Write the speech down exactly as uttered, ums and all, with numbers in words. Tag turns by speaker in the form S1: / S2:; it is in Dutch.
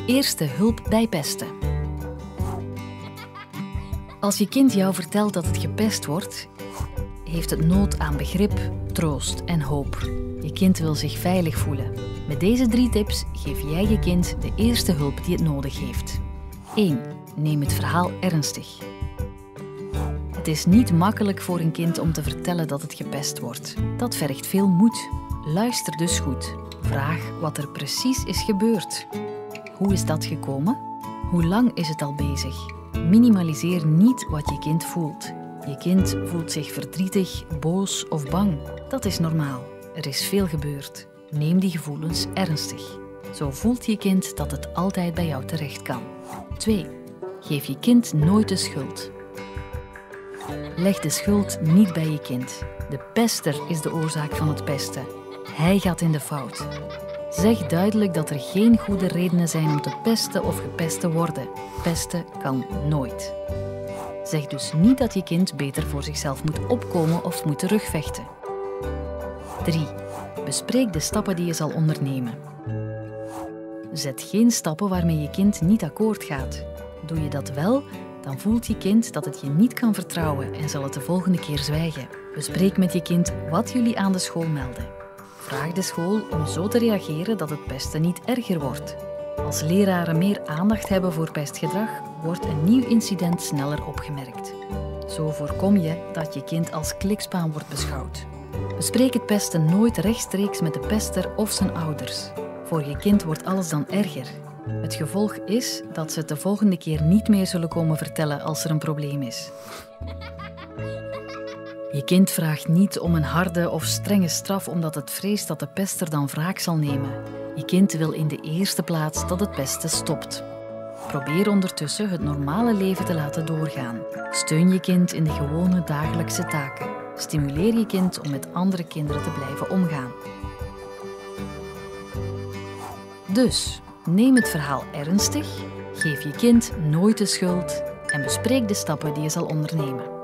S1: Eerste hulp bij pesten. Als je kind jou vertelt dat het gepest wordt, heeft het nood aan begrip, troost en hoop. Je kind wil zich veilig voelen. Met deze drie tips geef jij je kind de eerste hulp die het nodig heeft. één. Neem het verhaal ernstig. Het is niet makkelijk voor een kind om te vertellen dat het gepest wordt. Dat vergt veel moed. Luister dus goed. Vraag wat er precies is gebeurd. Hoe is dat gekomen? Hoe lang is het al bezig? Minimaliseer niet wat je kind voelt. Je kind voelt zich verdrietig, boos of bang. Dat is normaal. Er is veel gebeurd. Neem die gevoelens ernstig. Zo voelt je kind dat het altijd bij jou terecht kan. twee. Geef je kind nooit de schuld. Leg de schuld niet bij je kind. De pester is de oorzaak van het pesten. Hij gaat in de fout. Zeg duidelijk dat er geen goede redenen zijn om te pesten of gepest te worden. Pesten kan nooit. Zeg dus niet dat je kind beter voor zichzelf moet opkomen of moet terugvechten. drie. Bespreek de stappen die je zal ondernemen. Zet geen stappen waarmee je kind niet akkoord gaat. Doe je dat wel, dan voelt je kind dat het je niet kan vertrouwen en zal het de volgende keer zwijgen. Bespreek met je kind wat jullie aan de school melden. Vraag de school om zo te reageren dat het pesten niet erger wordt. Als leraren meer aandacht hebben voor pestgedrag, wordt een nieuw incident sneller opgemerkt. Zo voorkom je dat je kind als klikspaan wordt beschouwd. Bespreek het pesten nooit rechtstreeks met de pester of zijn ouders. Voor je kind wordt alles dan erger. Het gevolg is dat ze het de volgende keer niet meer zullen komen vertellen als er een probleem is. Je kind vraagt niet om een harde of strenge straf omdat het vreest dat de pester dan wraak zal nemen. Je kind wil in de eerste plaats dat het pesten stopt. Probeer ondertussen het normale leven te laten doorgaan. Steun je kind in de gewone dagelijkse taken. Stimuleer je kind om met andere kinderen te blijven omgaan. Dus, neem het verhaal ernstig, geef je kind nooit de schuld en bespreek de stappen die je zal ondernemen.